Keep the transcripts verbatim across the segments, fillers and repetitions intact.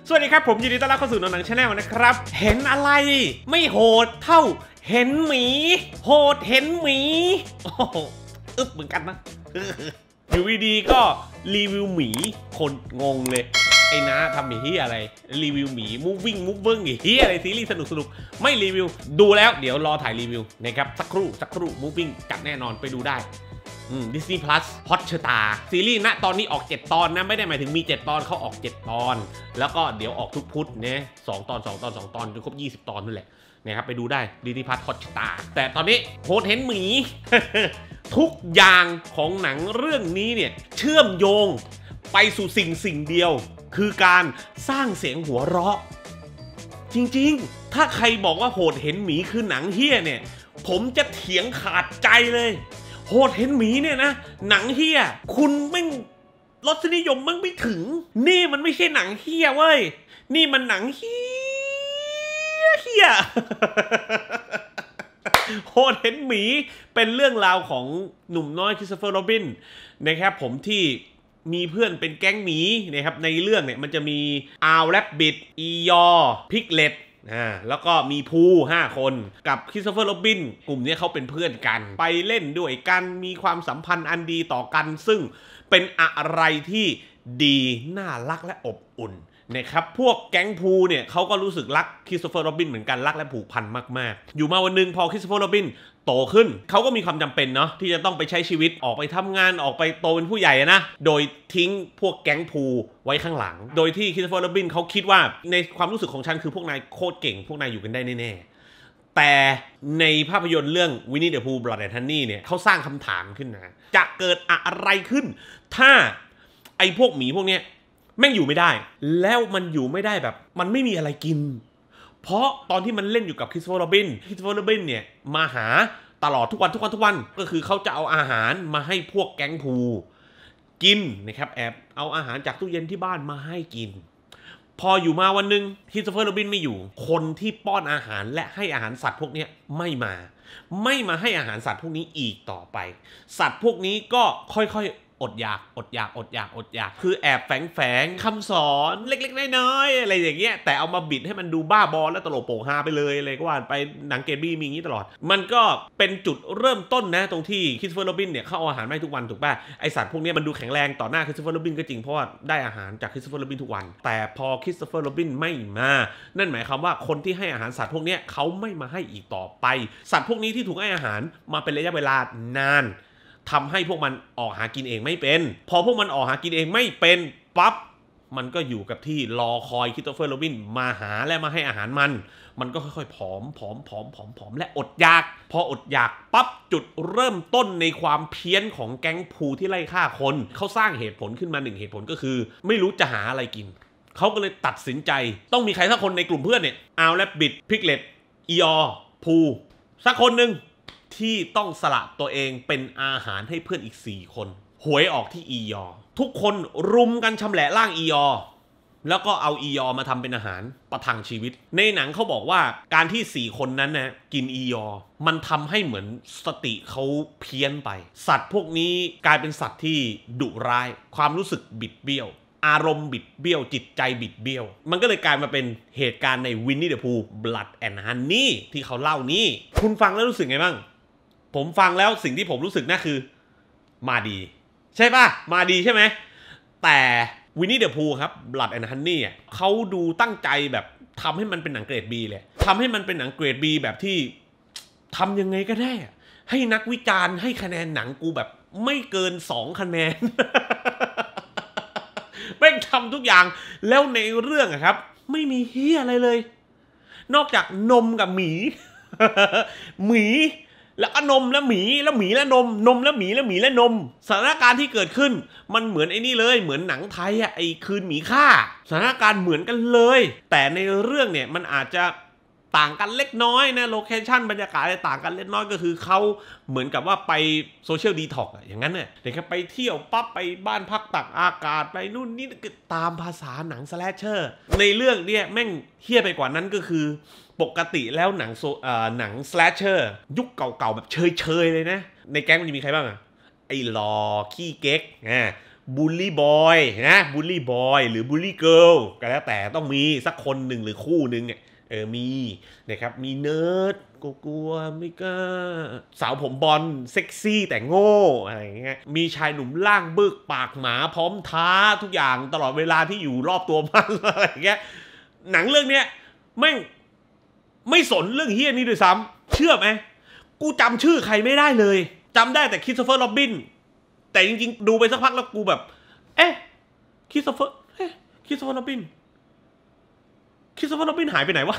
สวัสดีครับผมยินดีต้อนรับเข้าสู่หนังชาแนลนะครับเห็นอะไรไม่โหดเท่าเห็นหมีโหดเห็นหมีโอ้โหอึบเหมือนกันนะอยู่ดีๆก็รีวิวหมีคนงงเลยไอ้น้าทำหมีที่อะไรรีวิวหมีมูฟวิ่งมูฟเบิ้งเฮียอะไรซีรีส์สนุกสนุกไม่รีวิวดูแล้วเดี๋ยวรอถ่ายรีวิวนะครับสักครู่สักครู่มูฟวิ่งจัดแน่นอนไปดูได้ดิสนีย์ Plus ฮอตเชอร์ตาซีรีส์ณตอนนี้ออกเจ็ดตอนนะไม่ได้หมายถึงมีเจ็ดตอนเขาออกเจ็ดตอนแล้วก็เดี๋ยวออกทุกพุธเนี่ยสองตอนสองตอนสองตอนจนครบยี่สิบตอนนั่นแหละนะครับไปดูได้ดิสนีย์ Plus ฮอตเชอร์ตาแต่ตอนนี้โหดเห็นหมี ทุกอย่างของหนังเรื่องนี้เนี่ยเชื่อมโยงไปสู่สิ่งสิ่งเดียวคือการสร้างเสียงหัวเราะจริงๆถ้าใครบอกว่าโหดเห็นหมีคือหนังเฮี้ยเนี่ยผมจะเถียงขาดใจเลยโหดเห็นหมีเนี่ยนะหนังเฮี้ยคุณแม่งรสนิยมมันไม่ถึงนี่มันไม่ใช่หนังเฮี้ยเว้ยนี่มันหนังเฮี้ยเฮี้ย โหดเห็นหมีเป็นเรื่องราวของหนุ่มน้อยคริสโตเฟอร์โรบินนะครับผมที่มีเพื่อนเป็นแก๊งหมีนะครับในเรื่องเนี่ยมันจะมีอาร์แรบบิทอียอพิกเลตอ่าแล้วก็มีพูห้าคนกับคริสโตเฟอร์โรบินกลุ่มนี้เขาเป็นเพื่อนกันไปเล่นด้วยกันมีความสัมพันธ์อันดีต่อกันซึ่งเป็นอะไรที่ดีน่ารักและอบอุ่นนะครับพวกแก๊งพูเนี่ยเขาก็รู้สึกรักคริสโตเฟอร์โรบินเหมือนกันรักและผูกพันมากๆอยู่มาวันหนึ่งพอคริสโตเฟอร์โรบินโตขึ้นเขาก็มีความจำเป็นเนาะที่จะต้องไปใช้ชีวิตออกไปทำงานออกไปโตเป็นผู้ใหญ่นะโดยทิ้งพวกแก๊งพูไว้ข้างหลังโดยที่คริสโตเฟอร์โรบินเขาคิดว่าในความรู้สึกของฉันคือพวกนายโคตรเก่งพวกนายอยู่กันได้แน่ๆแต่ในภาพยนตร์เรื่องวินนี่เดอะพูบลัดแอนด์ฮันนี่เนี่ยเขาสร้างคำถามขึ้นนะจะเกิดอะไรขึ้นถ้าไอ้พวกหมีพวกเนี้ยแม่งอยู่ไม่ได้แล้วมันอยู่ไม่ได้แบบมันไม่มีอะไรกินเพราะตอนที่มันเล่นอยู่กับคริสโตเฟอร์โรบินคริสโตเฟอร์โรบินเนี่ยมาหาตลอดทุกวันทุกวันทุกวันก็คือเขาจะเอาอาหารมาให้พวกแก๊งพูกินนะครับแอบเอาอาหารจากตู้เย็นที่บ้านมาให้กินพออยู่มาวันหนึ่งคริสโตเฟอร์โรบินไม่อยู่คนที่ป้อนอาหารและให้อาหารสัตว์พวกนี้ไม่มาไม่มาให้อาหารสัตว์พวกนี้อีกต่อไปสัตว์พวกนี้ก็ค่อยๆอดอยากอดอยากอดอยากอดอยากคือแอบแฝงแฝงคำสอนเล็กๆน้อยๆอะไรอย่างเงี้ยแต่เอามาบิดให้มันดูบ้าบอและตลกโปกฮาไปเลยอะไรก็ว่าไปหนังเกบี้มีอย่างนี้ตลอดมันก็เป็นจุดเริ่มต้นนะตรงที่คริสโตเฟอร์โรบินเนี่ยเขาเอาอาหารมาให้ทุกวันถูกป่ะไอสัตว์พวกนี้มันดูแข็งแรงต่อหน้าคริสโตเฟอร์โรบินก็จริงเพราะว่าได้อาหารจากคริสโตเฟอร์โรบินทุกวันแต่พอคริสโตเฟอร์โรบินไม่มานั่นหมายความว่าคนที่ให้อาหารสัตว์พวกนี้เขาไม่มาให้อีกต่อไปสัตว์พวกนี้ที่ถูกให้อาหารมาเป็นระยะเวลานานทำให้พวกมันออกหากินเองไม่เป็นพอพวกมันออกหากินเองไม่เป็นปั๊บมันก็อยู่กับที่รอคอยคริสโตเฟอร์โรบินมาหาและมาให้อาหารมันมันก็ค่อยๆผอมผอมผอมผอมผอมและอดอยากพออดอยากปั๊บจุดเริ่มต้นในความเพี้ยนของแก๊งพูที่ไล่ฆ่าคนเขาสร้างเหตุผลขึ้นมาหนึ่งเหตุผลก็คือไม่รู้จะหาอะไรกินเขาก็เลยตัดสินใจต้องมีใครสักคนในกลุ่มเพื่อนเนี่ยอาร์แรบบิทพิกเลตอีออพูสักคนหนึ่งที่ต้องสละตัวเองเป็นอาหารให้เพื่อนอีกสี่คนหวยออกที่อียอทุกคนรุมกันชำแหละร่างอียอแล้วก็เอาอียอมาทำเป็นอาหารประทังชีวิตในหนังเขาบอกว่าการที่สี่คนนั้นนะกินอียอมันทำให้เหมือนสติเขาเพี้ยนไปสัตว์พวกนี้กลายเป็นสัตว์ที่ดุร้ายความรู้สึกบิดเบี้ยวอารมณ์บิดเบี้ยวจิตใจบิดเบี้ยวมันก็เลยกลายมาเป็นเหตุการณ์ในวินนี่เดอะพูบลัดแอนด์ฮันนี่ที่เขาเล่านี่คุณฟังแล้วรู้สึกไงบ้างผมฟังแล้วสิ่งที่ผมรู้สึกน่ะคือมาดีใช่ป่ะมาดีใช่ไหมแต่วินนี่เดอะพูครับ Blood and Honey อ่ะเขาดูตั้งใจแบบทำให้มันเป็นหนังเกรด B เลยทำให้มันเป็นหนังเกรด B แบบที่ทำยังไงก็ได้ให้นักวิจารณ์ให้คะแนนหนังกูแบบไม่เกินสองคะแนน แม่งทำทุกอย่างแล้วในเรื่องอะครับไม่มีเฮียอะไรเลยนอกจากนมกับหมี หมีแล้วก็นมแล้วหมีแล้วหมีแล้วนมนมแล้วหมีแล้วหมีแล้วนมสถานการณ์ที่เกิดขึ้นมันเหมือนไอ้นี่เลยเหมือนหนังไทยอะไอ้คืนหมีฆ่าสถานการณ์เหมือนกันเลยแต่ในเรื่องเนี่ยมันอาจจะต่างกันเล็กน้อยนะโลเคชั่นบรรยากาศอะไรต่างกันเล็กน้อยก็คือเขาเหมือนกับว่าไปโซเชียลดีท็อกซ์อย่างนั้นเนี่ยเด็กไปเที่ยวปั๊บไปบ้านพักตักอากาศไปนู่นนี่ตามภาษาหนังสแลชเชอร์ในเรื่องเนี่ยแม่งเฮี้ยไปกว่านั้นก็คือปกติแล้วหนังโซหนังสแลชเชอร์ยุคเก่าๆแบบเชยๆเลยนะในแก๊งมันจะมีใครบ้างอะไอ้หล่อขี้เก๊กอ่าบูลลี่บอยนะบูลลี่บอยหรือบูลลี่เกิร์ลก็แล้วแต่ต้องมีสักคนหนึ่งหรือคู่หนึ่งเนี่ยเออมีนะครับมีเนิร์ดกลัวไม่กล้าสาวผมบอลเซ็กซี่แต่โง่อะไรอย่างเงี้ยมีชายหนุ่มล่างบึกปากหมาพร้อมท้าทุกอย่างตลอดเวลาที่อยู่รอบตัวมันอะไรอย่างเงี้ยหนังเรื่องเนี้ยแม่งไม่สนเรื่องเฮี้ยนี้ด้วยซ้ำเชื่อไหมกูจำชื่อใครไม่ได้เลยจำได้แต่คริสโตเฟอร์โรบินแต่จริงๆดูไปสักพักแล้วกูแบบเอ๊ะคริสโตเฟอร์เอ๊ะคริสโตเฟอร์โรบินคริสโตเฟอร์โรบินหายไปไหนวะ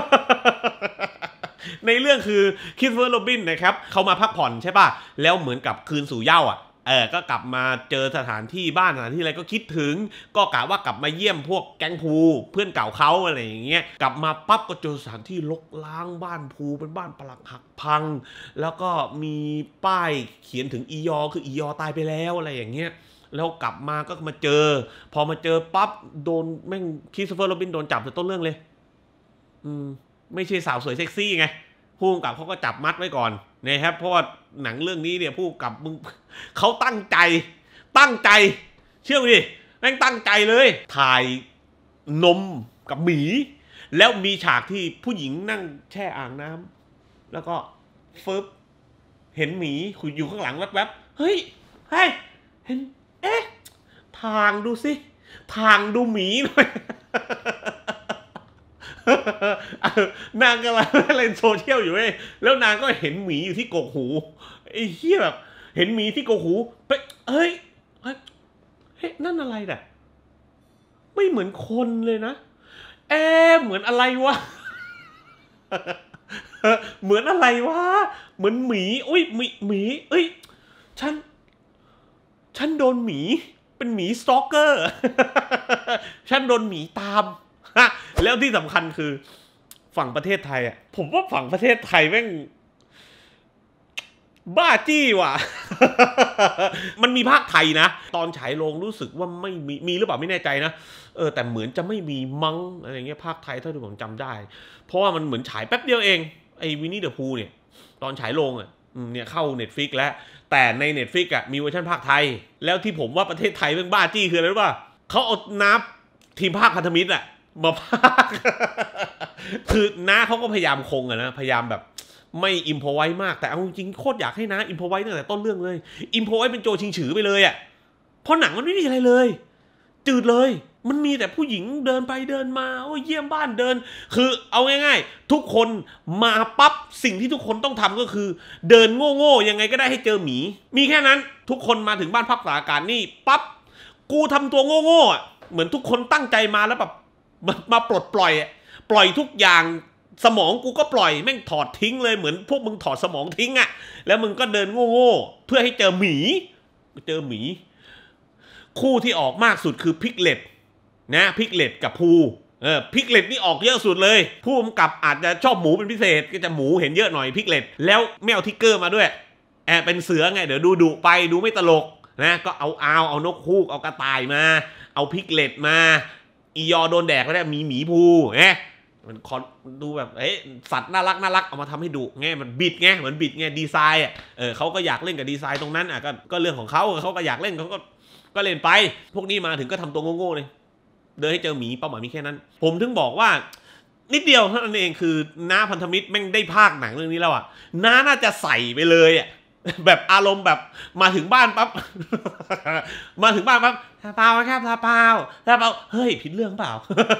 ในเรื่องคือคริสโตเฟอร์โรบินนะครับเขามาพักผ่อนใช่ป่ะแล้วเหมือนกับคืนสู่เหย้าอ่ะเออก็กลับมาเจอสถานที่บ้านสถานที่อะไรก็คิดถึงก็กะว่ากลับมาเยี่ยมพวกแก๊งพูเพื่อนเก่าเขาอะไรอย่างเงี้ยกลับมาปั๊บก็เจอสถานที่รกร้างบ้านพูเป็นบ้านปลักหักพังแล้วก็มีป้ายเขียนถึงอียอคืออียอตายไปแล้วอะไรอย่างเงี้ยแล้วกลับมาก็มาเจอพอมาเจอปั๊บโดนแม่งคริสโตเฟอร์โรบินโดนจับแต่ต้นเรื่องเลยอืมไม่ใช่สาวสวยเซ็กซี่ไงผู้กำกับเขาก็จับมัดไว้ก่อนนะครับเพราะว่าหนังเรื่องนี้เนี่ยผู้กำกับมึงเขาตั้งใจตั้งใจเชื่อดิแม่งตั้งใจเลยถ่ายนมกับหมีแล้วมีฉากที่ผู้หญิงนั่งแช่อ่างน้ำแล้วก็ฟึบเห็นหมีคุยอยู่ข้างหลังแวบๆเฮ้ยเฮ้ยเห็นเอ๊ะทางดูสิทางดูหมีหน่อย นางกำลังเล่นโซเชียลอยู่เว้ยแล้วนางก็เห็นหมีอยู่ที่กกหูไอ้เหี้ยแบบเห็นหมีที่กกหูไปเฮ้ยเฮ้ยเฮ้ยนั่นอะไรน่ะไม่เหมือนคนเลยนะเอ๊ะเหมือนอะไรวะ เหมือนอะไรวะเหมือนหมีอุ้ยหมีหมีเอ้ยฉันฉันโดนหมีเป็นหมีสตอกเกอร์ ฉันโดนหมีตามแล้วที่สำคัญคือฝั่งประเทศไทยอ่ะผมว่าฝั่งประเทศไทยแม่งบ้าจี้ว่ะ มันมีภาคไทยนะตอนฉายโรงรู้สึกว่าไม่มีมีหรือเปล่าไม่แน่ใจนะเออแต่เหมือนจะไม่มีมั้งอะไรเงี้ยภาคไทยเท่าที่ผมจำได้เพราะว่ามันเหมือนฉายแป๊บเดียวเองไอ้วินนี่เดอะพูเนี่ยตอนฉายโรงอ่ะเนี่ยเข้า Netflix แล้วแต่ใน Netflix อ่ะมีเวอร์ชันภาคไทยแล้วที่ผมว่าประเทศไทยแม่งบ้าจี้คืออะไรรู้ป่ะเขาเอานับทีมภาคพันธมิตรอ่ะมาภาค คือน้าเขาก็พยายามคงอะนะพยายามแบบไม่อิมพอไว้มากแต่เอาจริงโคตรอยากให้น้าอิมพอไว้ตั้งแต่ต้นเรื่องเลยอิมพอไว้เป็นโจชิงฉือไปเลยอะเพราะหนังมันไม่มีอะไรเลยจืดเลยมันมีแต่ผู้หญิงเดินไปเดินมาโอ้ยเยี่ยมบ้านเดินคือเอาง่ายๆทุกคนมาปั๊บสิ่งที่ทุกคนต้องทำก็คือเดินโง่ๆยังไงก็ได้ให้เจอหมีมีแค่นั้นทุกคนมาถึงบ้านพักตากอากาศนี่ปั๊บกูทำตัวโง่ๆอะเหมือนทุกคนตั้งใจมาแล้วแบบมามาปลดปล่อยอะปล่อยทุกอย่างสมองกูก็ปล่อยแม่งถอดทิ้งเลยเหมือนพวกมึงถอดสมองทิ้งอะแล้วมึงก็เดินโง่ๆเพื่อให้เจอหมีเจอหมีคู่ที่ออกมากสุดคือพิกเลตนะพิกเลตกับพูเออพิกเลตนี่ออกเยอะสุดเลยผู้กำกับอาจจะชอบหมูเป็นพิเศษก็จะหมูเห็นเยอะหน่อยพิกเลตแล้วไม่เอาทิกเกอร์มาด้วยแอบเป็นเสือไงเดี๋ยวดูดุไปดูไม่ตลกนะก็เอาเอาเอานกฮูกเอากระต่ายมาเอาพิกเลตมาอียอโดนแดกก็ได้มีหมีพูเอ๊ะมันคอนดูแบบเอ๊ะสัตว์น่ารักน่ารักเอามาทำให้ดุไงมันบิดไงเหมือนบิดไงดีไซน์อ่ะเออเขาก็อยากเล่นกับดีไซน์ตรงนั้นอ่ะก็ก็เรื่องของเขาเขาก็อยากเล่นเขาก็ก็เล่นไปพวกนี้มาถึงก็ทำตัวโง่ๆเลยเดินให้เจอหมีเป้าหมายมีแค่นั้นผมถึงบอกว่านิดเดียวเท่านั้นเองคือน้าพันธมิตรแม่งได้ภาคหนังเรื่องนี้แล้วอ่ะน้าน่าจะใส่ไปเลยอ่ะแบบอารมณ์แบบมาถึงบ้านปั๊บ มาถึงบ้านปั๊บซาเปาครับซาเปาซาเปาเฮ้ยผิดเรื่องเปล่า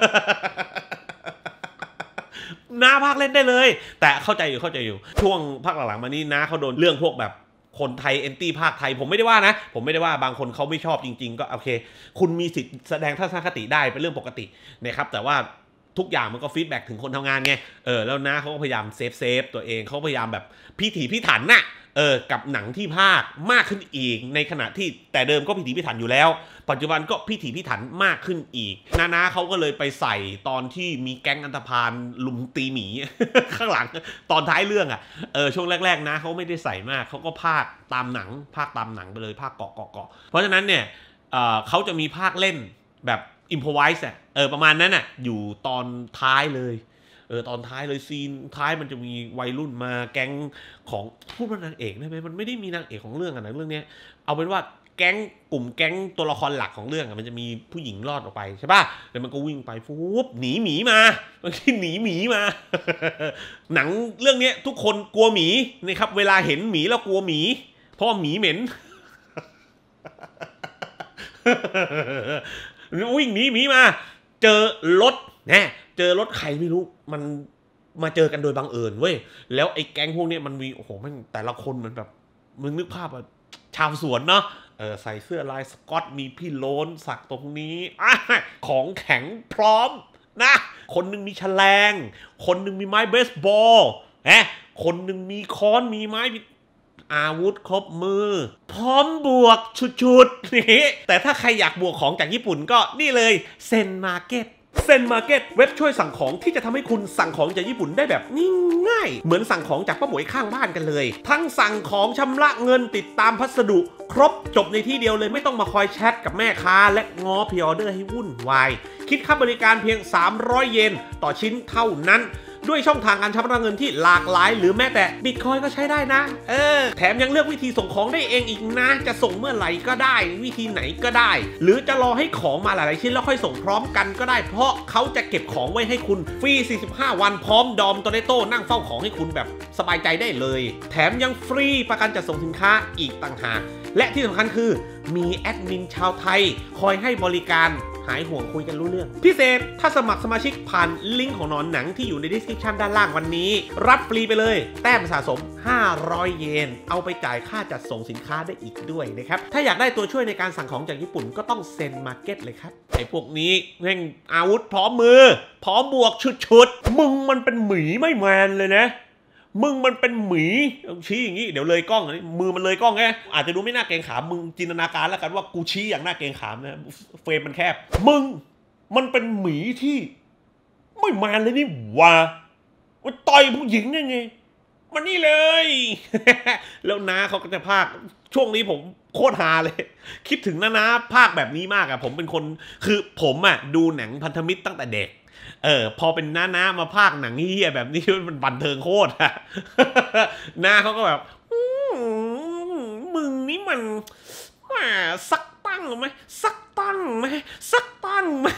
น้าภาคเล่นได้เลยแต่เข้าใจอยู่เข้าใจอยู่ช่วงภาคหลังๆมานี้น้าเขาโดนเรื่องพวกแบบคนไทยแอนตี้ภาคไทยผมไม่ได้ว่านะผมไม่ได้ว่าบางคนเขาไม่ชอบจริงๆก็โอเคคุณมีสิทธิ์แสดงทัศนคติได้เป็นเรื่องปกตินะครับแต่ว่าทุกอย่างมันก็ฟีดแบ็กถึงคนทำงานไงเออแล้วน้าเขาก็พยายามเซฟเซฟตัวเองเขาพยายามแบบพิถีพิถันน่ะเออกับหนังที่ภาคมากขึ้นอีกในขณะที่แต่เดิมก็พิถีพิถันอยู่แล้วปัจจุบันก็พิถีพิถันมากขึ้นอีกนานาเขาก็เลยไปใส่ตอนที่มีแก๊งอันธพาลลุมตีหมี ข้างหลังตอนท้ายเรื่องอ่ะเออช่วงแรกๆนะเขาไม่ได้ใส่มากเขาก็ภาคตามหนังภาคตามหนังไปเลยภาคเกาะเกาะเกาะเพราะฉะนั้นเนี่ยเออเขาจะมีภาคเล่นแบบอิมพอไวส์อ่ะเออประมาณนั้นอ่ะอยู่ตอนท้ายเลยเออตอนท้ายเลยซีนท้ายมันจะมีวัยรุ่นมาแก๊งของพูดว่านางเอกได้ไหมมันไม่ได้มีนางเอกของเรื่องอะนะเรื่องนี้เอาเป็นว่าแก๊งกลุ่มแก๊งตัวละครหลักของเรื่องมันจะมีผู้หญิงรอดออกไปใช่ป่ะแล้วมันก็วิ่งไปฟุบหนีหมีมาบางทีหนีหมีมา หนังเรื่องนี้ทุกคนกลัวหมีนะครับเวลาเห็นหมีแล้วกลัวหมีเพราะหมีเหม็น วิ่งหนีหมีมาเจอรถนะเจอรถใครไม่รู้มันมาเจอกันโดยบังเอิญเว้ยแล้วไอ้แก๊งพวกนี้มันมีโอ้โหมันแต่ละคนมันแบบมึงนึกภาพอะชาวสวนเนาะเออใส่เสื้อลายสก๊อตมีพี่โลนสักตรงนี้อ่ะของแข็งพร้อมนะคนหนึ่งมีแฉลงคนหนึ่งมีไม้เบสบอลฮะคนหนึ่งมีค้อนมีไม้อาวุธครบมือพร้อมบวกชุดๆนี่แต่ถ้าใครอยากบวกของจากญี่ปุ่นก็นี่เลยเซนมาร์เก็ตเซนมาร์เก็ตเว็บช่วยสั่งของที่จะทำให้คุณสั่งของจากญี่ปุ่นได้แบบง่ายๆเหมือนสั่งของจากป้าหมวยข้างบ้านกันเลยทั้งสั่งของชำระเงินติดตามพัสดุครบจบในที่เดียวเลยไม่ต้องมาคอยแชทกับแม่ค้าและง้อพรีออเดอร์ให้วุ่นวายคิดค่าบริการเพียงสามร้อยเยนต่อชิ้นเท่านั้นด้วยช่องทางการชำระเงินที่หลากหลายหรือแม้แต่บิตคอยก็ใช้ได้นะเออแถมยังเลือกวิธีส่งของได้เองอีกนะจะส่งเมื่อไหร่ก็ได้วิธีไหนก็ได้หรือจะรอให้ของมาหลายๆชิ้นแล้วค่อยส่งพร้อมกันก็ได้เพราะเขาจะเก็บของไว้ให้คุณฟรีสี่สิบห้าวันพร้อมดอมโตเรโต้นั่งเฝ้าของให้คุณแบบสบายใจได้เลยแถมยังฟรีประกันจัดส่งสินค้าอีกต่างหากและที่สำคัญคือมีแอดมินชาวไทยคอยให้บริการหายห่วงคุยกันรู้เรื่องพิเศษถ้าสมัครสมาชิกผ่านลิงก์ของหนอนหนังที่อยู่ใน description ด้านล่างวันนี้รับฟรีไปเลยแต้มสะสมห้าร้อยเยนเอาไปจ่ายค่าจัดส่งสินค้าได้อีกด้วยนะครับถ้าอยากได้ตัวช่วยในการสั่งของจากญี่ปุ่นก็ต้องเซ็นมาร์เก็ตเลยครับไอ้พวกนี้แม่งอาวุธพร้อมมือพร้อมบวกชุดๆมึงมันเป็นหมีไม่แมนเลยนะมึงมันเป็นหมีชี้อย่างนี้เดี๋ยวเลยกล้องมือมันเลยกล้องไงอาจจะดูไม่น่าเกรงขามมึงจินตนาการแล้วกันว่ากูชี้อย่างน่าเกรงขามนะเฟรมมันแคบมึงมันเป็นหมีที่ไม่แมนเลยนี่ว่ามันต่อยผู้หญิงได้ไงมันนี่เลย แล้วน้าเขาก็จะพากช่วงนี้ผมโคตรฮาเลยคิดถึงน้าน้าพากแบบนี้มากอะผมเป็นคนคือผมอะดูหนังพันธมิตรตั้งแต่เด็กเออพอเป็นน้าน้ามาพากหนังเฮียแบบนี้มันบันเทิงโคตรอะน้าเขาก็แบบมึงนี่มันสักตั้งไหมสักตั้งไหมสักตั้งไหม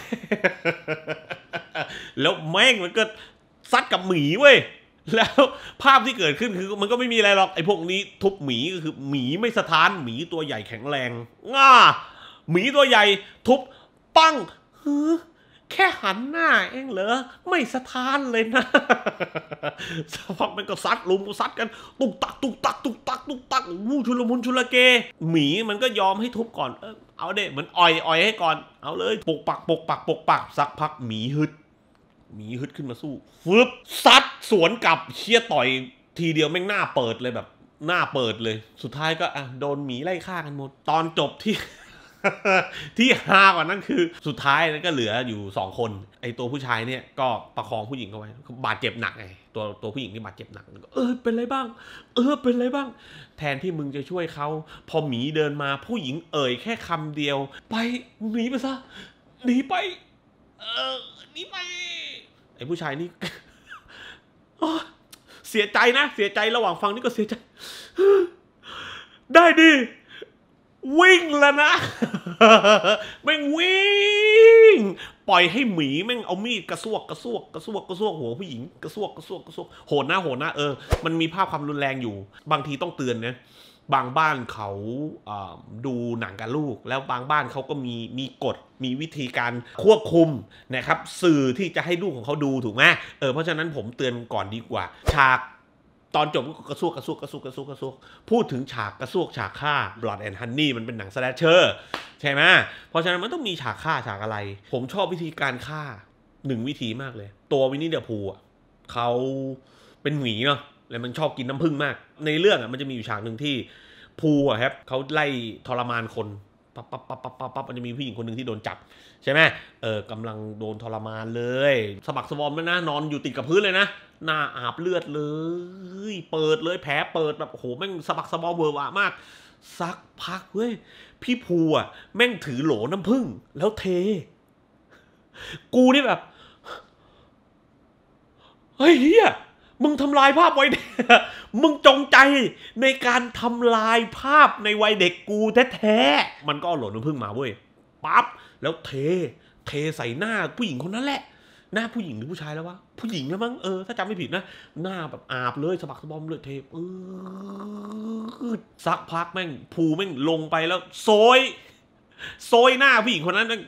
แล้วแม่งมันก็ซัดกับหมีเว้ยแล้วภาพที่เกิดขึ้นคือมันก็ไม่มีอะไรหรอกไอ้พวกนี้ทุบหมีก็คือหมีไม่สะท้านหมีตัวใหญ่แข็งแรงง่าหมีตัวใหญ่ทุบปั้งแค่หันหน้าเองเหรอไม่สะท้านเลยนะสักพักมันก็ซัดลุมก็ซัดกันตุกตักตุกตักตุกตักตุกตักวู้ชุลมุนชุลเกหมีมันก็ยอมให้ทุบก่อนเออเอาเด็เหมือนอ่อยอ่อยให้ก่อนเอาเลยปกปักปกปักปกปักสักพักหมีฮึดหมีฮึดขึ้นมาสู้ฟึบซัดสวนกลับเชี่ยต่อยทีเดียวแม่งหน้าเปิดเลยแบบหน้าเปิดเลยสุดท้ายก็อ่ะโดนหมีไล่ฆ่ากันหมดตอนจบที่ ที่ฮากว่านั้นคือสุดท้ายก็เหลืออยู่สองคนไอตัวผู้ชายเนี่ยก็ประคองผู้หญิงเอาไว้บาดเจ็บหนักไงตัวตัวผู้หญิงนี่บาดเจ็บหนักเออเป็นไรบ้างเออเป็นไรบ้างแทนที่มึงจะช่วยเขาพอหมีเดินมาผู้หญิงเอ่ยแค่คำเดียวไปหนีไปซะหนีไปเออหนีไปไอผู้ชายนี่ เสียใจนะเสียใจระหว่างฟังนี่ก็เสียใจได้ดิวิ่งแล้วนะแม่งวิ่งปล่อยให้หมีแม่งเอามีดกระซวกกระซวกกระซวกกระซวกหัวผู้หญิงกระซวกกระซวกกระซวกโหดนะโหดนะเออมันมีภาพความรุนแรงอยู่บางทีต้องเตือนนะบางบ้านเขาดูหนังกับลูกแล้วบางบ้านเขาก็มีมีกฎมีวิธีการควบคุมนะครับสื่อที่จะให้ลูกของเขาดูถูกไหมเออเพราะฉะนั้นผมเตือนก่อนดีกว่าฉากตอนจบก็กระซวกกระซวกกระซวกกระซวกกระซวกพูดถึงฉากกระซวกฉากฆ่า Blood and Honey มันเป็นหนังสแลชเชอร์ใช่ไหมเพราะฉะนั้นมันต้องมีฉากฆ่าฉากอะไรผมชอบวิธีการฆ่าหนึ่งวิธีมากเลยตัววินนี่เดอร์พูลเขาเป็นหมีเนาะแล้วมันชอบกินน้ำผึ้งมากในเรื่องอ่ะมันจะมีอยู่ฉากหนึ่งที่พูลอะครับเขาไล่ทรมานคนปั๊บปั๊บปั๊บปั๊บปั๊บปั๊บมันจะมีผู้หญิงคนหนึ่งที่โดนจับใช่ไหมเออกำลังโดนทรมานเลยสะบักสะบอมแล้วนะนอนอยู่ติดกับพื้นเลยนะหน้าอาบเลือดเลยเปิดเลยแผลเปิดแบบโอ้โหแม่งสะบักสะบอมเวอร์วะมากสักพักเว้ยพี่ภูอ่ะแม่งถือโหลน้ำผึ้งแล้วเทกูนี่แบบเฮ้ยเฮียมึงทำลายภาพวัยเด็กมึงจงใจในการทำลายภาพในวัยเด็กกูแท้ๆมันก็เอาหลอดน้ำผึ้งมาเว้ยปั๊บแล้วเทเทใส่หน้าผู้หญิงคนนั้นแหละหน้าผู้หญิงหรือผู้ชายแล้ววะผู้หญิงแล้วมั้งเออถ้าจำไม่ผิดนะหน้าแบบอาบเลยสะบักสะบอมเลยเทเออสักพักแม่งภูแม่งลงไปแล้วโซยโซยหน้าผู้หญิงคนนั้นนั่ง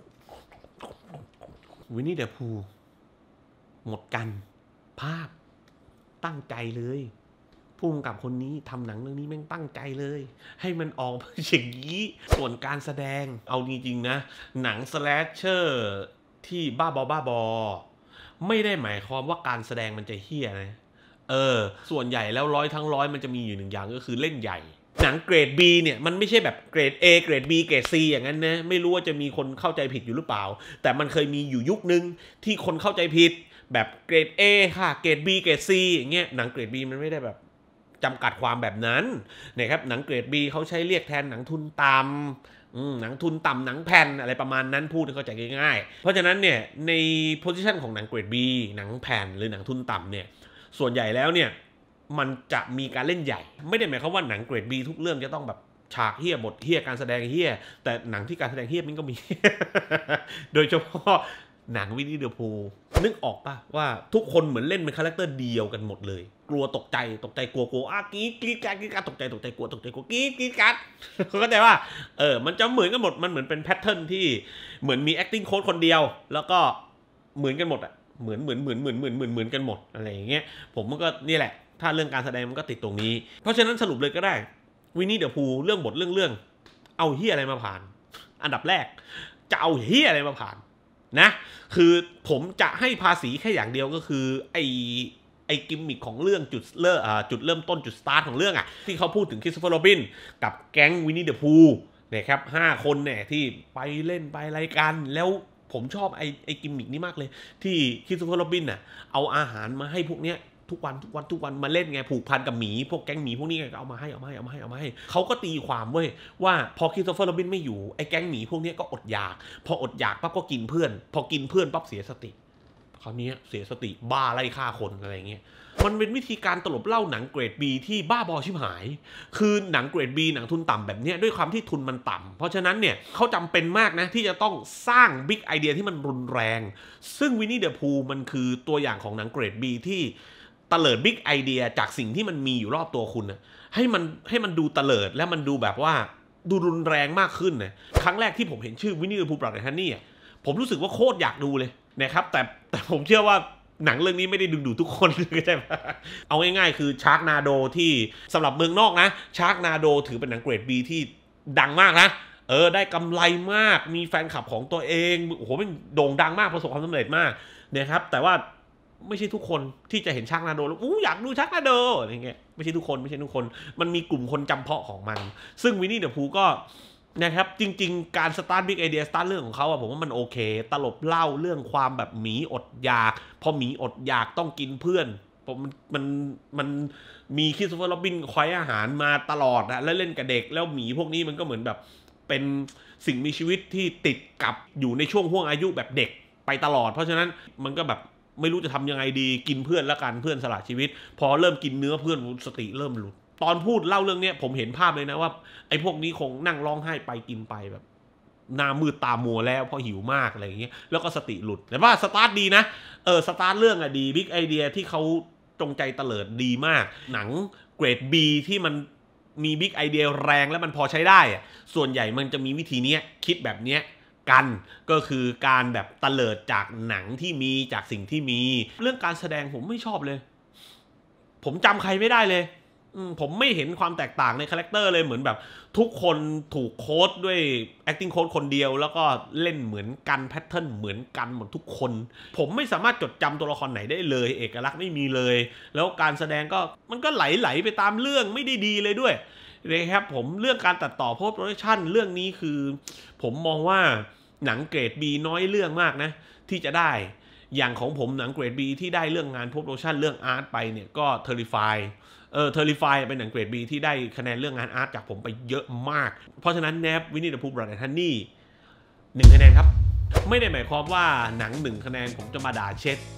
วินนี่เดอะพูหมดกันภาพตั้งใจเลยผู้กำกับคนนี้ทำหนังเรื่องนี้แม่งตั้งใจเลยให้มันออกมาอย่างนี้ส่วนการแสดงเอาจริงๆนะหนังสแลชเชอร์ที่บ้าบอบ้าบอไม่ได้หมายความว่าการแสดงมันจะเหี้ยนะเออส่วนใหญ่แล้วร้อยทั้งร้อยมันจะมีอยู่หนึ่งอย่างก็คือเล่นใหญ่หนังเกรด B เนี่ยมันไม่ใช่แบบเกรด A เกรด B เกรด C อย่างนั้นนะไม่รู้ว่าจะมีคนเข้าใจผิดอยู่หรือเปล่าแต่มันเคยมีอยู่ยุคนึงที่คนเข้าใจผิดแบบเกรด A ค่ะเกรด B เกรด C อย่างเงี้ยหนังเกรด B มันไม่ได้แบบจำกัดความแบบนั้นนะครับหนังเกรด B เขาใช้เรียกแทนหนังทุนต่ำหนังทุนต่ำหนังแผ่นอะไรประมาณนั้นพูดให้เข้าใจง่ายๆเพราะฉะนั้นเนี่ยในโพสิชันของหนังเกรด B หนังแผ่นหรือหนังทุนต่ำเนี่ยส่วนใหญ่แล้วเนี่ยมันจะมีการเล่นใหญ่ไม่ได้หมายความว่าหนังเกรด B ทุกเรื่องจะต้องแบบฉากเฮี้ยบทเฮี้ยการแสดงเฮี้ยแต่หนังที่การแสดงเฮี้ยมันก็มี โดยเฉพาะหนังวินนี่เดอะพูนึกออกป่ะว่าทุกคนเหมือนเล่นเป็นคาแรคเตอร์เดียวกันหมดเลยกลัวตกใจตกใจกลัวกลัวอ่ะกรี๊ดกรี๊ดการกรี๊ดการตกใจตกใจกลัวตกใจกลัวกรี๊ดกรี๊ดการเข้าใจว่าเออมันจะเหมือนกันหมดมันเหมือนเป็นแพทเทิร์นที่เหมือนมี acting coach คนเดียวแล้วก็เหมือนกันหมดอ่ะเหมือนเหมือนเหมือนเหมือนเหมือนเหมือนเหมือนกันหมดอะไรอย่างเงี้ยผมมันก็นี่แหละถ้าเรื่องการแสดงมันก็ติดตรงนี้เพราะฉะนั้นสรุปเลยก็ได้วินนี่เดอะพูเรื่องบทเรื่องเรื่องเอาเฮียอะไรมาผ่านอันดับแรกจะเอาเฮียอะไรมาผ่านนะคือผมจะให้ภาษีแค่อย่างเดียวก็คือไอไอกิมมิคของเรื่องจุดเริ่มจุดเริ่มต้นจุดสตาร์ทของเรื่องอ่ะที่เขาพูดถึงคริสโตเฟอร์โรบินกับแก๊งวินนี่เดอะพูนะครับห้าคนเนี่ยที่ไปเล่นไปอะไรกันแล้วผมชอบไอไอกิมมิคนี้มากเลยที่คริสโตเฟอร์โรบินน่ะเอาอาหารมาให้พวกเนี้ยทุกวันทุกวันทุกวันมาเล่นไงผูกพันกับหมีพวกแก๊งหมีพวกนี้ไงเอามาให้เอามาให้เอามาให้เอามาให้เขาก็ตีความเว้ยว่าพอคริสโตเฟอร์โรบินไม่อยู่ไอ้แก๊งหมีพวกนี้ก็อดอยากพออดอยากปั๊บก็กินเพื่อนพอกินเพื่อนปั๊บเสียสติคราวนี้เสียสติบ้าไล่ฆ่าคนอะไรเงี้ยมันเป็นวิธีการตลบเล่าหนังเกรด B ที่บ้าบอชิบหายคือหนังเกรด B หนังทุนต่ำแบบนี้ด้วยความที่ทุนมันต่ำเพราะฉะนั้นเนี่ยเขาจำเป็นมากนะที่จะต้องสร้างบิ๊กไอเดียที่มันรุนแรงซึ่งวินนี่เดอะพูมันคือตัวอย่างของหนังเกรด B ที่ตะเลิดบิ๊กไอเดียจากสิ่งที่มันมีอยู่รอบตัวคุณนะให้มันให้มันดูตะเลิดและมันดูแบบว่าดูรุนแรงมากขึ้นนะครั้งแรกที่ผมเห็นชื่อวินนี่เดอะพูปราดฮันนี่ผมรู้สึกว่าโคตรอยากดูเลยนะครับแต่แต่ผมเชื่อว่าหนังเรื่องนี้ไม่ได้ดึงดูดทุกคนใช่ไหมเอาง่ายๆคือชาร์กนาโดที่สำหรับเมืองนอกนะชาร์กนาโดถือเป็นหนังเกรด B ที่ดังมากนะเออได้กำไรมากมีแฟนคลับของตัวเองโอ้โหมันโด่งดังมากประสบความสำเร็จมากนะครับแต่ว่าไม่ใช่ทุกคนที่จะเห็นชาร์กนาโดแล้วอู้อยากดูชาร์กนาโดอะไรเงี้ยไม่ใช่ทุกคนไม่ใช่ทุกคนมันมีกลุ่มคนจำเพาะของมันซึ่งวินนี่เดอะพูก็นะครับจริงๆการสตาร์ทบิ๊กไอเดียสตาร์ทเรื่องของเขาอะผมว่ามันโอเคตลบเล่าเรื่องความแบบหมีอดอยากพอหมีอดอยากต้องกินเพื่อนผมมันมันมันมีคริสโตเฟอร์โรบินคอยอาหารมาตลอดอะแล้วเล่นกับเด็กแล้วหมีพวกนี้มันก็เหมือนแบบเป็นสิ่งมีชีวิตที่ติดกับอยู่ในช่วงห่วงอายุแบบเด็กไปตลอดเพราะฉะนั้นมันก็แบบไม่รู้จะทำยังไงดีกินเพื่อนละกันเพื่อนสละชีวิตพอเริ่มกินเนื้อเพื่อนสติเริ่มหลุดตอนพูดเล่าเรื่องนี้ผมเห็นภาพเลยนะว่าไอ้พวกนี้คงนั่งร้องไห้ไปกินไปแบบหน้ามืดตามัวแล้วเพราะหิวมากอะไรอย่างเงี้ยแล้วก็สติหลุดแต่ว่าสตาร์ทดีนะเออสตาร์ทเรื่องอะดีบิ๊กไอเดียที่เขาจงใจเตลิดดีมากหนังเกรด B ที่มันมีบิ๊กไอเดียแรงและมันพอใช้ได้อะส่วนใหญ่มันจะมีวิธีเนี้ยคิดแบบเนี้ยกันก็คือการแบบเตลิดจากหนังที่มีจากสิ่งที่มีเรื่องการแสดงผมไม่ชอบเลยผมจำใครไม่ได้เลยผมไม่เห็นความแตกต่างในคาแรคเตอร์เลยเหมือนแบบทุกคนถูกโค้ดด้วย acting coach คนเดียวแล้วก็เล่นเหมือนกันแพทเทิร์นเหมือนกันหมดทุกคนผมไม่สามารถจดจำตัวละครไหนได้เลยเอกลักษณ์ไม่มีเลยแล้วการแสดงก็มันก็ไหลๆไปตามเรื่องไม่ได้ดีเลยด้วยนะครับผมเรื่องการตัดต่อ post production เรื่องนี้คือผมมองว่าหนังเกรด B น้อยเรื่องมากนะที่จะได้อย่างของผมหนังเกรด B ที่ได้เรื่องงาน post production เรื่องอาร์ตไปเนี่ยก็ Terrify เออ Terrify เป็นหนังเกรด B ที่ได้คะแนนเรื่องงานอาร์ตจากผมไปเยอะมากเพราะฉะนั้นแนบวินนี่เดอะพูบราดฮันนี่หนึ่งคะแนนครับไม่ได้หมายความว่าหนังหนึ่งคะแนนผมจะมาด่าเช็ด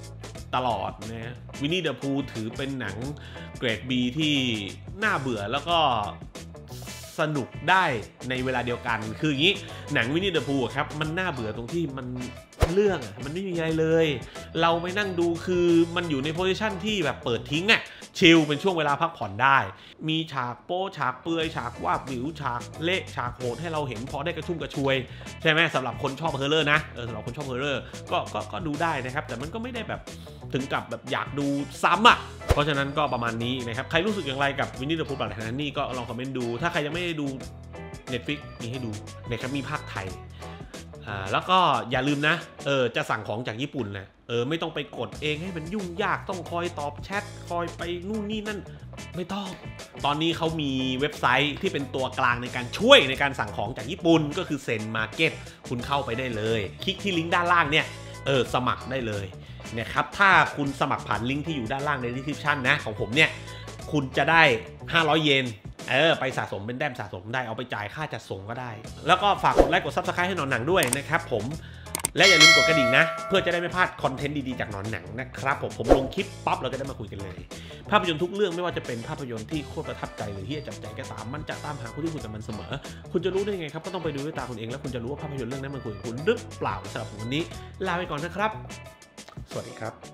ตลอดนะวินนี่เดอะพูลถือเป็นหนังเกรด B ที่น่าเบื่อแล้วก็สนุกได้ในเวลาเดียวกันคืออย่างนี้หนังวินนี่เดอะพูลครับมันน่าเบื่อตรงที่มันเรื่องมันไม่มีอะไรเลยเราไปนั่งดูคือมันอยู่ในโพสิชันที่แบบเปิดทิ้งอ่ะชิลเป็นช่วงเวลาพักผ่อนได้มีฉากโป๊ฉากเปือยฉากวาบวิวฉากเละฉากโหดให้เราเห็นพอได้กระชุ่มกระชวยใช่ไหมสำหรับคนชอบเฮอร์เรอร์นะเออสำหรับคนชอบเฮอร์เรอร์ก็ก็ก็ดูได้นะครับแต่มันก็ไม่ได้แบบถึงกับแบบอยากดูซ้ำอ่ะเพราะฉะนั้นก็ประมาณนี้นะครับใครรู้สึกอย่างไรกับวินนี่เดอะพูล Blood Honey ก็ลองคอมเมนต์ดูถ้าใครยังไม่ได้ดู Netflix มีให้ดูนะครับมีภาคไทยอ่าแล้วก็อย่าลืมนะเออจะสั่งของจากญี่ปุ่นนะเออไม่ต้องไปกดเองให้มันยุ่งยากต้องคอยตอบแชทคอยไปนู่นนี่นั่นไม่ต้องตอนนี้เขามีเว็บไซต์ที่เป็นตัวกลางในการช่วยในการสั่งของจากญี่ปุ่นก็คือเซ็นมาร์เก็ตคุณเข้าไปได้เลยคลิกที่ลิงก์ด้านล่างเนี่ยเออสมัครได้เลยนะครับถ้าคุณสมัครผ่านลิงก์ที่อยู่ด้านล่างใน description นะของผมเนี่ยคุณจะได้ห้าร้อยเยนเออไปสะสมเป็นแต้มสะสมได้เอาไปจ่ายค่าจัดส่งก็ได้แล้วก็ฝากกดไลค์กด ซับสไครบ์ ให้หนอนหนังด้วยนะครับผมและอย่าลืมกดกระดิ่งนะเพื่อจะได้ไม่พลาดคอนเทนต์ดีๆจากหนอนหนังนะครับผมผมลงคลิปปั๊บเราก็ได้มาคุยกันเลยภาพยนตร์ทุกเรื่องไม่ว่าจะเป็นภาพยนตร์ที่โคตรประทับใจหรือที่จับใจก็ตามมันจะตามหาผู้ที่คุณแต่มันเสมอคุณจะรู้ได้ไงครับก็ต้องไปดูด้วยตาคุณเองแล้วคุณจะรู้ว่าภาพยนตร์เรื่องนั้นมันคุยกับคุณหรือเปล่าสำหรับผมวันนี้ลาไปก่อนนะครับสวัสดีครับ